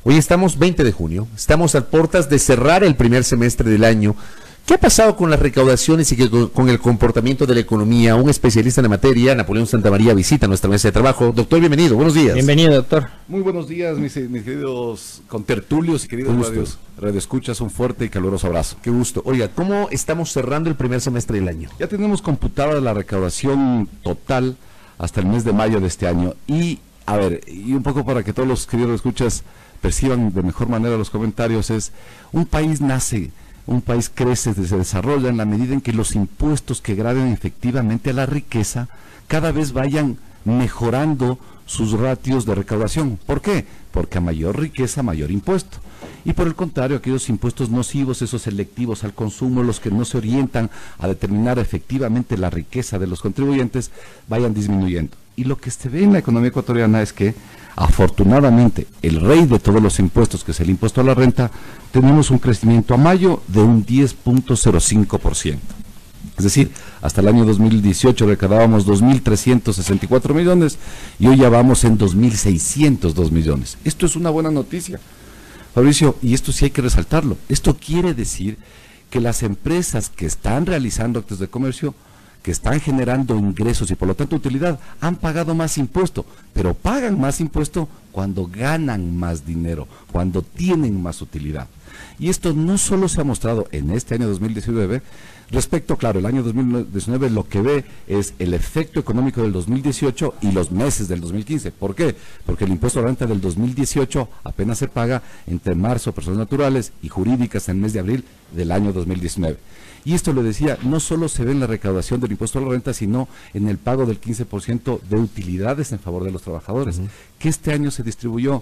Hoy estamos 20 de junio, estamos a puertas de cerrar el primer semestre del año. ¿Qué ha pasado con las recaudaciones y con el comportamiento de la economía? Un especialista en la materia, Napoleón Santamaría, visita nuestra mesa de trabajo. Doctor, bienvenido, buenos días. Bienvenido, doctor. Muy buenos días, mis queridos contertulios y queridos radioescuchas, un fuerte y caluroso abrazo. Qué gusto. Oiga, ¿cómo estamos cerrando el primer semestre del año? Ya tenemos computada la recaudación total hasta el mes de mayo de este año. Y, a ver, y un poco para que todos los queridos escuchas perciban de mejor manera los comentarios, es un país nace, un país crece, se desarrolla en la medida en que los impuestos que graven efectivamente a la riqueza cada vez vayan mejorando sus ratios de recaudación. ¿Por qué? Porque a mayor riqueza, mayor impuesto. Y por el contrario, aquellos impuestos nocivos, esos selectivos al consumo, los que no se orientan a determinar efectivamente la riqueza de los contribuyentes, vayan disminuyendo. Y lo que se ve en la economía ecuatoriana es que, afortunadamente, el rey de todos los impuestos, que es el impuesto a la renta, tenemos un crecimiento a mayo de un 10.05%. Es decir, hasta el año 2018 recaudábamos 2.364 millones y hoy ya vamos en 2.602 millones. Esto es una buena noticia, Fabricio, y esto sí hay que resaltarlo. Esto quiere decir que las empresas que están realizando actos de comercio, que están generando ingresos y por lo tanto utilidad, han pagado más impuesto, pero pagan más impuesto cuando ganan más dinero, cuando tienen más utilidad. Y esto no solo se ha mostrado en este año 2019, respecto, claro, el año 2019 lo que ve es el efecto económico del 2018 y los meses del 2015. ¿Por qué? Porque el impuesto a la renta del 2018 apenas se paga entre marzo, personas naturales y jurídicas en el mes de abril del año 2019. Y esto le decía, no solo se ve en la recaudación del impuesto a la renta, sino en el pago del 15% de utilidades en favor de los trabajadores, que este año se distribuyó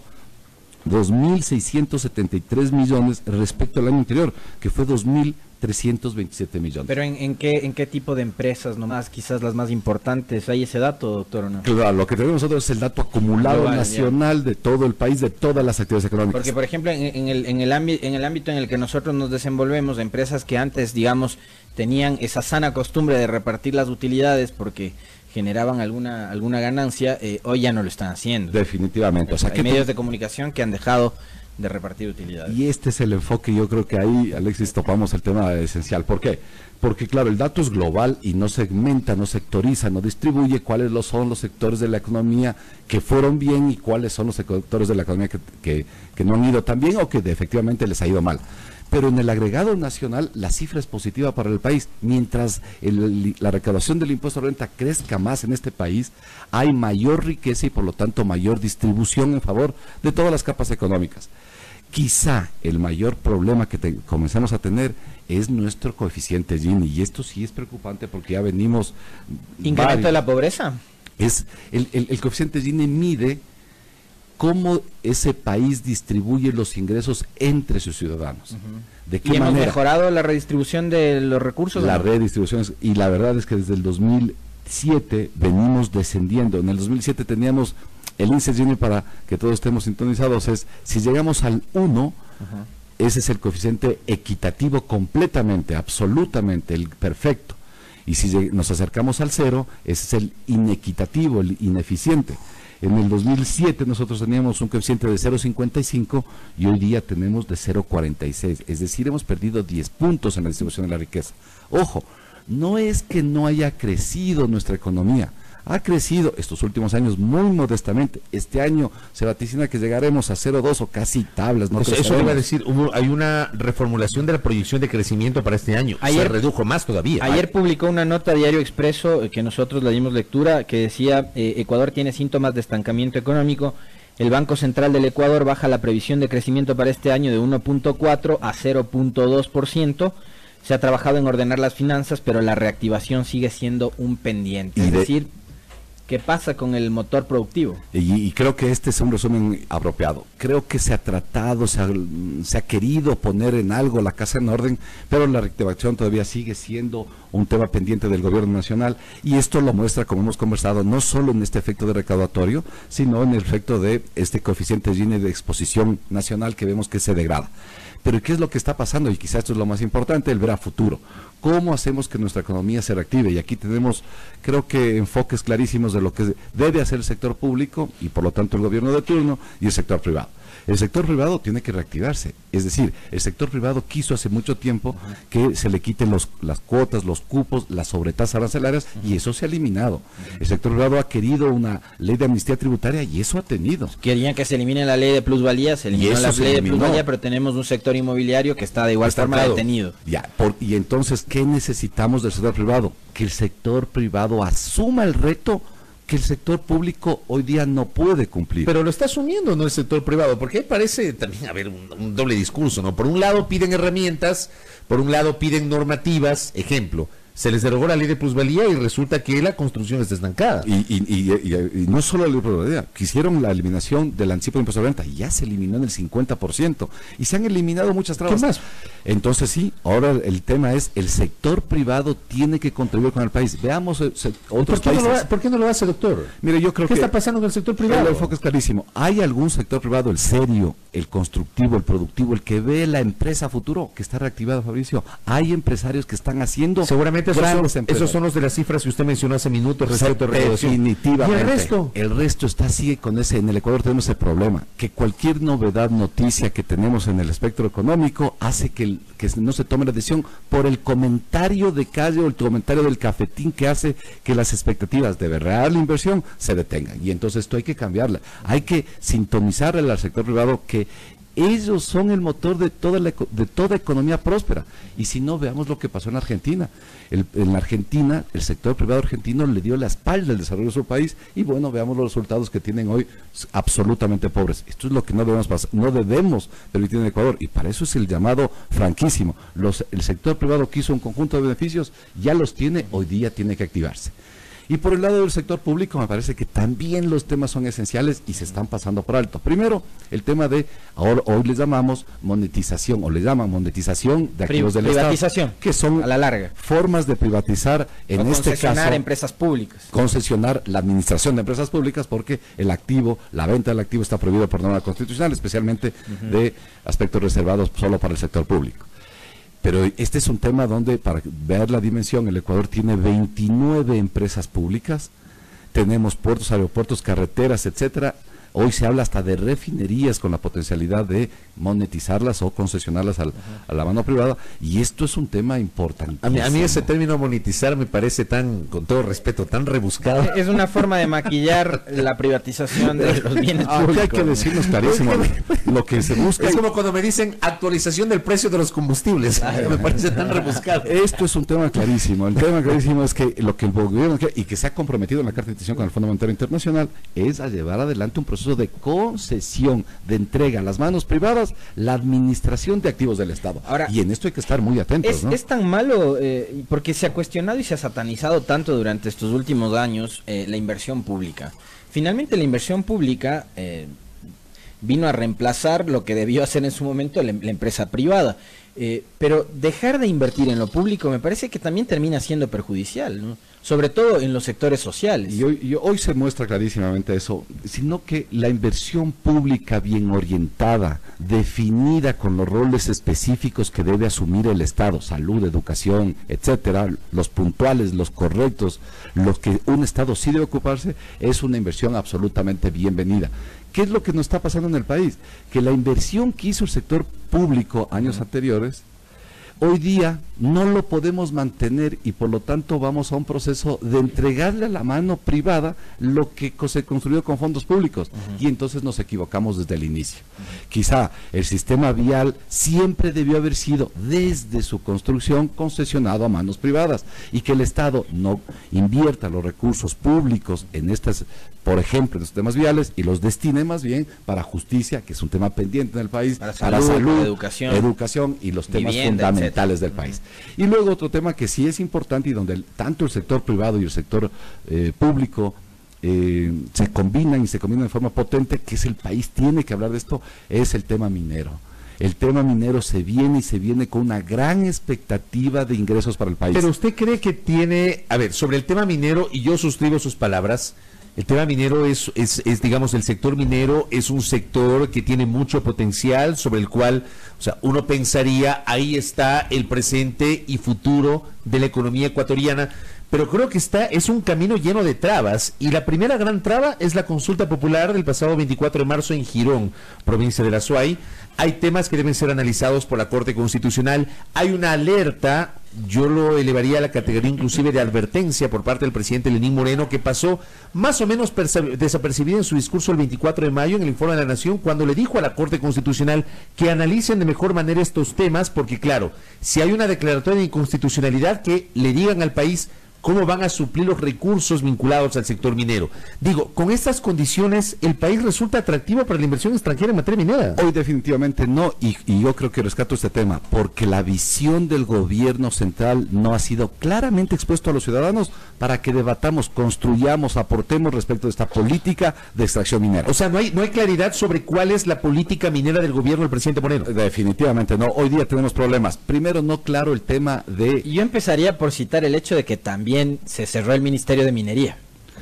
2.673 millones respecto al año anterior, que fue 2.327 millones. Pero ¿en qué tipo de empresas nomás, quizás las más importantes? ¿Hay ese dato, doctor, o no? Claro, lo que tenemos nosotros es el dato acumulado global, nacional, ya, de todo el país, de todas las actividades económicas. Porque, por ejemplo, en el ámbito en el que nosotros nos desenvolvemos, empresas que antes, digamos, tenían esa sana costumbre de repartir las utilidades porque generaban alguna ganancia, hoy ya no lo están haciendo. Definitivamente. O sea, hay medios de comunicación que han dejado de repartir utilidades. Y este es el enfoque, yo creo que ahí, Alexis, topamos el tema esencial. ¿Por qué? Porque, claro, el dato es global y no segmenta, no sectoriza, no distribuye cuáles son los sectores de la economía que fueron bien y cuáles son los sectores de la economía que no han ido tan bien o que efectivamente les ha ido mal. Pero en el agregado nacional la cifra es positiva para el país. Mientras la recaudación del impuesto a la renta crezca más en este país, hay mayor riqueza y por lo tanto mayor distribución en favor de todas las capas económicas. Quizá el mayor problema que comenzamos a tener es nuestro coeficiente Gini, y esto sí es preocupante porque ya venimos... ¿Incremento de la pobreza? El coeficiente Gini mide cómo ese país distribuye los ingresos entre sus ciudadanos. ¿De qué manera? ¿Hemos mejorado la redistribución de los recursos? La redistribución, y la verdad es que desde el 2007 venimos descendiendo. En el 2007 teníamos el índice Gini, para que todos estemos sintonizados, es si llegamos al 1, ese es el coeficiente equitativo completamente, absolutamente, el perfecto. Y si nos acercamos al 0, ese es el inequitativo, el ineficiente. En el 2007 nosotros teníamos un coeficiente de 0.55 y hoy día tenemos de 0.46, es decir, hemos perdido 10 puntos en la distribución de la riqueza. Ojo, no es que no haya crecido nuestra economía, ha crecido estos últimos años muy modestamente. Este año se vaticina que llegaremos a 0.2 o casi tablas. No eso le iba a decir, hay una reformulación de la proyección de crecimiento para este año. Se redujo más todavía. Ayer publicó una nota Diario Expreso, que nosotros le dimos lectura, que decía, Ecuador tiene síntomas de estancamiento económico. El Banco Central del Ecuador baja la previsión de crecimiento para este año de 1.4 a 0.2%. Se ha trabajado en ordenar las finanzas, pero la reactivación sigue siendo un pendiente. Es decir, ¿qué pasa con el motor productivo? Y creo que este es un resumen apropiado. Creo que se ha tratado, se ha querido poner en algo la casa en orden, pero la reactivación todavía sigue siendo un tema pendiente del gobierno nacional, y esto lo muestra, como hemos conversado, no solo en este efecto de recaudatorio, sino en el efecto de este coeficiente Gini de exposición nacional que vemos que se degrada. Pero ¿qué es lo que está pasando? Y quizás esto es lo más importante, el ver a futuro. ¿Cómo hacemos que nuestra economía se reactive? Y aquí tenemos, creo que, enfoques clarísimos de lo que debe hacer el sector público y por lo tanto el gobierno de turno y el sector privado. El sector privado tiene que reactivarse, es decir, el sector privado quiso hace mucho tiempo que se le quiten las cuotas, los cupos, las sobretasas arancelarias y eso se ha eliminado. El sector privado ha querido una ley de amnistía tributaria y eso ha tenido. Querían que se elimine la ley de plusvalía, se eliminó la ley de plusvalía, pero tenemos un sector inmobiliario que está de igual forma detenido. Y entonces, ¿qué necesitamos del sector privado? Que el sector privado asuma el reto que el sector público hoy día no puede cumplir. Pero lo está asumiendo, ¿no?, el sector privado, porque ahí parece también haber un doble discurso, ¿no? Por un lado piden herramientas, por un lado piden normativas, ejemplo, se les derogó la ley de plusvalía y resulta que la construcción está estancada. Y no solo la ley de plusvalía, quisieron la eliminación del anticipo de impuesto a la renta, y ya se eliminó en el 50%, y se han eliminado muchas trabas. ¿Qué más? Entonces sí, ahora el tema es, el sector privado tiene que contribuir con el país. Veamos otros países. ¿Por qué no lo hace, doctor? Mire, yo creo ¿Qué está pasando con el sector privado? El enfoque es clarísimo. ¿Hay algún sector privado, el serio, el constructivo, el productivo, el que ve la empresa futuro, que está reactivado, Fabricio? Hay empresarios que están haciendo... Seguramente esos son los de las cifras que usted mencionó hace minutos respecto a recaudación. Definitivamente. ¿Y el resto? El resto sigue con ese. En el Ecuador tenemos ese problema, que cualquier novedad, noticia que tenemos en el espectro económico hace que no se tome la decisión por el comentario de calle o el comentario del cafetín que hace que las expectativas de verdad la inversión se detengan. Y entonces esto hay que cambiarla. Hay que sintonizarle al sector privado que ellos son el motor de toda economía próspera. Y si no, veamos lo que pasó en Argentina. En Argentina, el sector privado argentino le dio la espalda al desarrollo de su país y bueno, veamos los resultados que tienen hoy, absolutamente pobres. Esto es lo que no debemos pasar, no debemos permitir en Ecuador, y para eso es el llamado franquísimo. El sector privado que hizo un conjunto de beneficios, ya los tiene, hoy día tiene que activarse. Y por el lado del sector público me parece que también los temas son esenciales y se están pasando por alto. Primero, el tema de, hoy les llamamos monetización, o le llaman monetización de activos del privatización, Estado, que son a la larga formas de privatizar, en este caso, concesionar empresas públicas. Concesionar la administración de empresas públicas, porque el activo, la venta del activo está prohibido por norma constitucional, especialmente de aspectos reservados solo para el sector público. Pero este es un tema donde, para ver la dimensión, el Ecuador tiene 29 empresas públicas, tenemos puertos, aeropuertos, carreteras, etcétera. Hoy se habla hasta de refinerías con la potencialidad de monetizarlas o concesionarlas a la mano privada, y esto es un tema importantísimo. A mí ese término monetizar me parece tan, con todo respeto, tan rebuscado. Es una forma de maquillar la privatización de los bienes públicos. Hay que decirnos clarísimo, lo que se busca... Es como cuando me dicen actualización del precio de los combustibles. Me parece tan rebuscado. Esto es un tema clarísimo. El tema clarísimo es que lo que el gobierno quiere, y que se ha comprometido en la Carta de Intención con el Fondo Monetario Internacional, es a llevar adelante un proceso de concesión, de entrega a las manos privadas, la administración de activos del Estado. Ahora, y en esto hay que estar muy atentos, ¿no? Es tan malo, porque se ha cuestionado y se ha satanizado tanto durante estos últimos años la inversión pública. Finalmente la inversión pública vino a reemplazar lo que debió hacer en su momento la empresa privada. Pero dejar de invertir en lo público me parece que también termina siendo perjudicial, ¿no? Sobre todo en los sectores sociales. Y hoy se muestra clarísimamente eso, sino que la inversión pública bien orientada, definida con los roles específicos que debe asumir el Estado, salud, educación, etcétera, los puntuales, los correctos, los que un Estado sí debe ocuparse, es una inversión absolutamente bienvenida. ¿Qué es lo que nos está pasando en el país? Que la inversión que hizo el sector público años anteriores, hoy día no lo podemos mantener y por lo tanto vamos a un proceso de entregarle a la mano privada lo que se construyó con fondos públicos y entonces nos equivocamos desde el inicio. Quizá el sistema vial siempre debió haber sido desde su construcción concesionado a manos privadas y que el Estado no invierta los recursos públicos en estas, por ejemplo, en los temas viales y los destine más bien para justicia, que es un tema pendiente en el país, para salud, educación y los temas fundamentales del país. Y luego otro tema que sí es importante y donde tanto el sector privado y el sector público se combinan y se combinan de forma potente, que es el país tiene que hablar de esto, es el tema minero. El tema minero se viene con una gran expectativa de ingresos para el país. Pero usted cree que tiene, a ver, sobre el tema minero, y yo suscribo sus palabras, El tema minero es, digamos, el sector minero es un sector que tiene mucho potencial, sobre el cual, o sea, uno pensaría, ahí está el presente y futuro de la economía ecuatoriana, pero creo que es un camino lleno de trabas, y la primera gran traba es la consulta popular del pasado 24 de marzo en Girón, provincia de la Suay. Hay temas que deben ser analizados por la Corte Constitucional, hay una alerta, yo lo elevaría a la categoría inclusive de advertencia por parte del presidente Lenín Moreno, que pasó más o menos desapercibido en su discurso el 24 de mayo en el Informe de la Nación, cuando le dijo a la Corte Constitucional que analicen de mejor manera estos temas, porque claro, si hay una declaratoria de inconstitucionalidad, que le digan al país cómo van a suplir los recursos vinculados al sector minero. Digo, con estas condiciones, ¿el país resulta atractivo para la inversión extranjera en materia minera? Hoy definitivamente no, y yo creo que rescato este tema, porque la visión del gobierno central no ha sido claramente expuesto a los ciudadanos para que debatamos, construyamos, aportemos respecto de esta política de extracción minera. O sea, no hay claridad sobre cuál es la política minera del gobierno del presidente Moreno. Definitivamente no, hoy día tenemos problemas. Primero, no claro el tema de... Yo empezaría por citar el hecho de que también se cerró el Ministerio de Minería.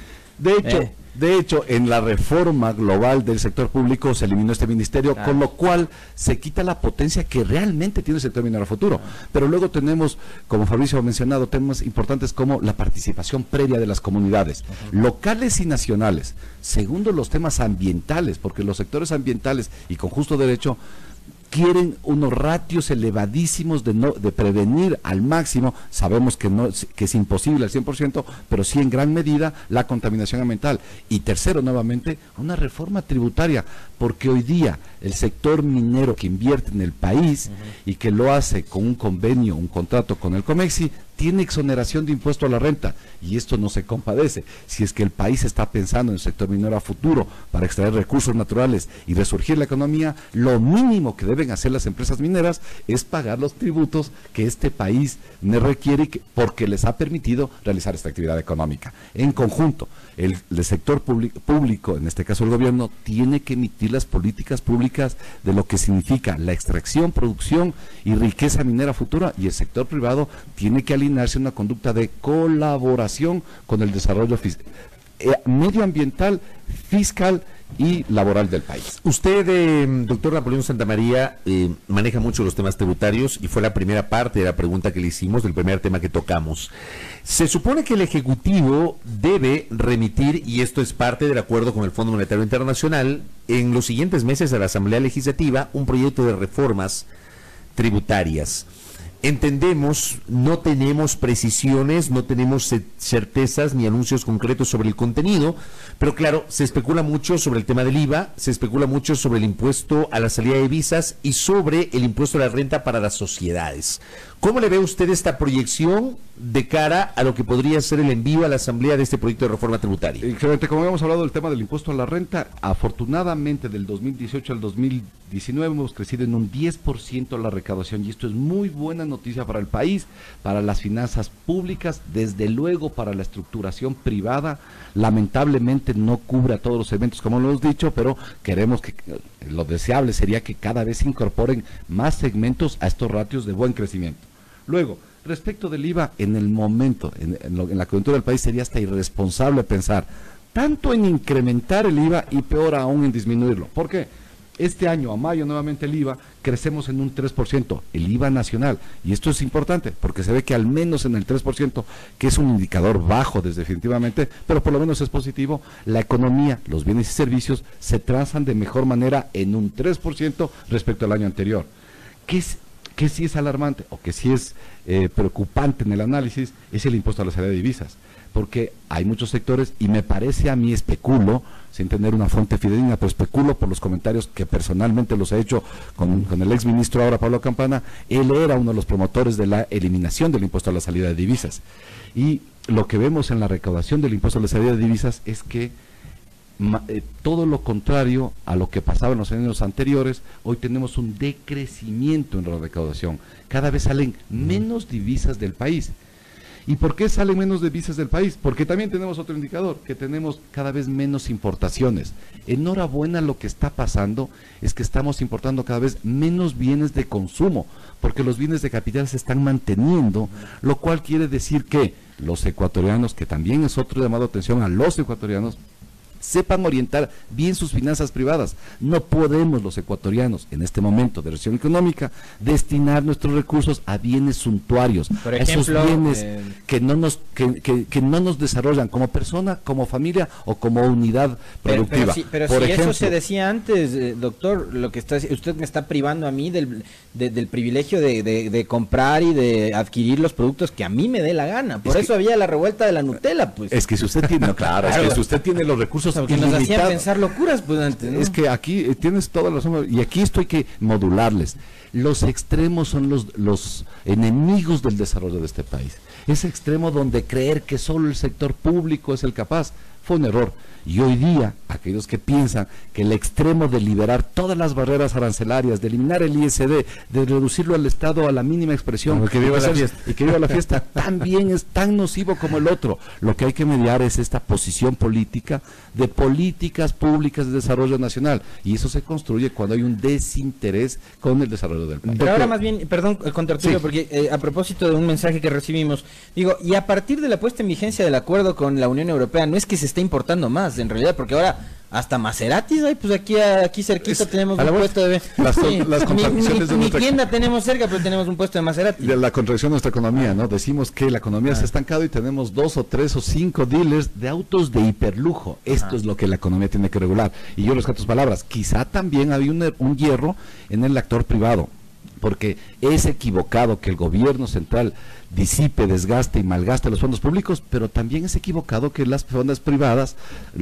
De hecho, en la reforma global del sector público se eliminó este ministerio, con lo cual se quita la potencia que realmente tiene el sector minero a futuro. Pero luego tenemos, como Fabricio ha mencionado, temas importantes como la participación previa de las comunidades, locales y nacionales. Segundo, los temas ambientales, porque los sectores ambientales, y con justo derecho, quieren unos ratios elevadísimos de prevenir al máximo. Sabemos que es imposible al 100%, pero sí en gran medida la contaminación ambiental. Y tercero, nuevamente, una reforma tributaria, porque hoy día el sector minero que invierte en el país y que lo hace con un convenio, un contrato con el Comexi, tiene exoneración de impuesto a la renta, y esto no se compadece. Si es que el país está pensando en el sector minero a futuro para extraer recursos naturales y resurgir la economía, lo mínimo que deben hacer las empresas mineras es pagar los tributos que este país requiere, porque les ha permitido realizar esta actividad económica. En conjunto, el sector público, en este caso el gobierno, tiene que emitir las políticas públicas de lo que significa la extracción, producción y riqueza minera futura, y el sector privado tiene que alinearse en una conducta de colaboración con el desarrollo medioambiental, fiscal y laboral del país. Usted, doctor Napoleón Santamaría, maneja mucho los temas tributarios, y fue la primera parte de la pregunta que le hicimos, del primer tema que tocamos. Se supone que el Ejecutivo debe remitir, y esto es parte del acuerdo con el Fondo Monetario Internacional, en los siguientes meses a la Asamblea Legislativa, un proyecto de reformas tributarias. Entendemos, no tenemos precisiones, no tenemos certezas ni anuncios concretos sobre el contenido, pero claro, se especula mucho sobre el tema del IVA, se especula mucho sobre el impuesto a la salida de divisas y sobre el impuesto a la renta para las sociedades. ¿Cómo le ve usted esta proyección de cara a lo que podría ser el envío a la Asamblea de este proyecto de reforma tributaria? Excelente, como habíamos hablado del tema del impuesto a la renta, afortunadamente del 2018 al 2019 hemos crecido en un 10% la recaudación, y esto es muy buena noticia para el país, para las finanzas públicas, desde luego para la estructuración privada. Lamentablemente no cubre a todos los segmentos, como lo hemos dicho, pero queremos que, lo deseable sería que cada vez se incorporen más segmentos a estos ratios de buen crecimiento. Luego, respecto del IVA, en el momento, en la coyuntura del país, sería hasta irresponsable pensar tanto en incrementar el IVA y peor aún en disminuirlo. ¿Por qué? Este año, a mayo, nuevamente el IVA, crecemos en un 3%, el IVA nacional, y esto es importante, porque se ve que al menos en el 3%, que es un indicador bajo definitivamente, pero por lo menos es positivo, la economía, los bienes y servicios se transan de mejor manera en un 3% respecto al año anterior. ¿Qué sí es alarmante o que sí es preocupante en el análisis? Es el impuesto a la salida de divisas, porque hay muchos sectores, y me parece a mí, especulo, sin tener una fuente fidedigna, pero especulo por los comentarios que personalmente los he hecho con el exministro ahora, Pablo Campana. Él era uno de los promotores de la eliminación del impuesto a la salida de divisas, y lo que vemos en la recaudación del impuesto a la salida de divisas es que todo lo contrario a lo que pasaba en los años anteriores. Hoy tenemos un decrecimiento en la recaudación, cada vez salen menos divisas del país. ¿Y por qué salen menos divisas del país? Porque también tenemos otro indicador, que tenemos cada vez menos importaciones. Enhorabuena, lo que está pasando es que estamos importando cada vez menos bienes de consumo, porque los bienes de capital se están manteniendo, lo cual quiere decir que los ecuatorianos, que también es otro llamado de atención a los ecuatorianos, sepan orientar bien sus finanzas privadas. No podemos los ecuatorianos, en este momento de recesión económica, destinar nuestros recursos a bienes suntuarios, por a ejemplo, esos bienes que no nos desarrollan como persona, como familia o como unidad productiva. Pero por si ejemplo, eso se decía antes, doctor, lo que usted me está privando a mí del privilegio de comprar y de adquirir los productos que a mí me dé la gana. Por eso había la revuelta de la Nutella, pues. Es que si usted tiene, claro, es que si usted tiene los recursos porque nos hacían pensar locuras, pues antes, ¿no? Es que aquí tienes toda la razón, y aquí esto hay que modularles. Los extremos son los enemigos del desarrollo de este país. Ese extremo donde creer que solo el sector público es el capaz fue un error. Y hoy día, aquellos que piensan que el extremo de liberar todas las barreras arancelarias, de eliminar el ISD, de reducirlo al Estado a la mínima expresión, que viva la fiesta. Y que viva la fiesta, también es tan nocivo como el otro. Lo que hay que mediar es esta posición política de políticas públicas de desarrollo nacional. Y eso se construye cuando hay un desinterés con el desarrollo del país. Pero ahora más bien, perdón, contra Arturo, Sí. porque a propósito de un mensaje que recibimos, digo, y a partir de la puesta en vigencia del acuerdo con la Unión Europea, no es que se esté importando más, en realidad, porque ahora hasta Maseratis hay, pues aquí cerquita tenemos un puesto de... las contradicciones de mi nuestra... tienda tenemos cerca, pero tenemos un puesto de Maserati. De la contradicción de nuestra economía, ¿no? Decimos que la economía se ha estancado y tenemos 2 o 3 o 5 dealers de autos de hiperlujo. Esto es lo que la economía tiene que regular. Y yo rescato tus palabras. Quizá también había un hierro en el actor privado, porque es equivocado que el gobierno central disipe, desgaste y malgaste los fondos públicos, pero también es equivocado que los fondos privados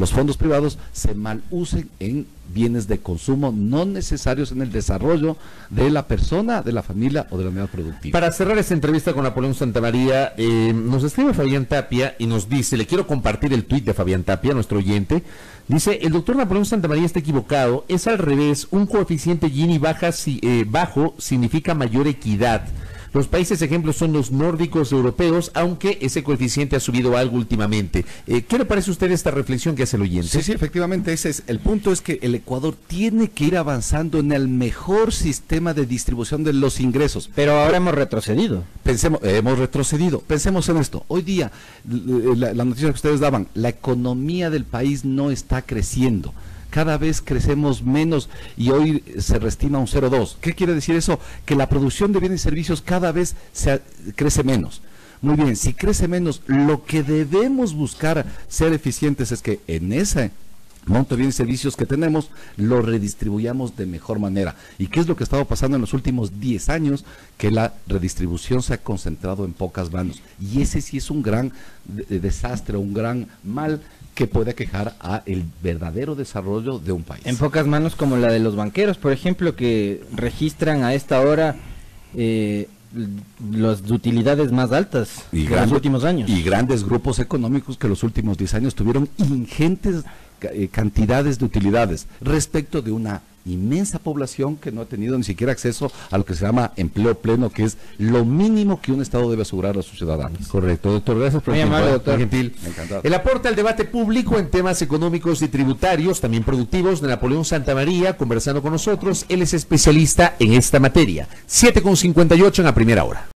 se malusen en bienes de consumo no necesarios en el desarrollo de la persona, de la familia o de la unidad productiva. Para cerrar esta entrevista con Napoleón Santamaría, nos escribe Fabián Tapia y nos dice, le quiero compartir el tuit de Fabián Tapia, nuestro oyente. Dice, el doctor Napoleón Santamaría está equivocado, es al revés, un coeficiente Gini bajo significa mayor equidad. Los países ejemplos son los nórdicos europeos, aunque ese coeficiente ha subido algo últimamente. ¿Qué le parece a usted esta reflexión que hace el oyente? Sí, efectivamente, ese es el punto, es que el Ecuador tiene que ir avanzando en el mejor sistema de distribución de los ingresos. Pero ahora hemos retrocedido. Hemos retrocedido. Pensemos en esto. Hoy día, la noticia que ustedes daban, la economía del país no está creciendo. Cada vez crecemos menos y hoy se reestima un 0,2. ¿Qué quiere decir eso? Que la producción de bienes y servicios cada vez crece menos. Muy bien, si crece menos, lo que debemos buscar ser eficientes es que en ese monto de bienes y servicios que tenemos, lo redistribuyamos de mejor manera. ¿Y qué es lo que ha estado pasando en los últimos 10 años? Que la redistribución se ha concentrado en pocas manos. Y ese sí es un gran desastre, un gran mal que puede aquejar a el verdadero desarrollo de un país. En pocas manos como la de los banqueros, por ejemplo, que registran a esta hora las utilidades más altas de los últimos años. Y grandes grupos económicos que los últimos 10 años tuvieron ingentes cantidades de utilidades respecto de una inmensa población que no ha tenido ni siquiera acceso a lo que se llama empleo pleno, que es lo mínimo que un Estado debe asegurar a sus ciudadanos. Correcto, doctor. Gracias por el tiempo, doctor Gentil. Encantado. El aporte al debate público en temas económicos y tributarios, también productivos, de Napoleón Santamaría, conversando con nosotros. Él es especialista en esta materia. 7:58 en la primera hora.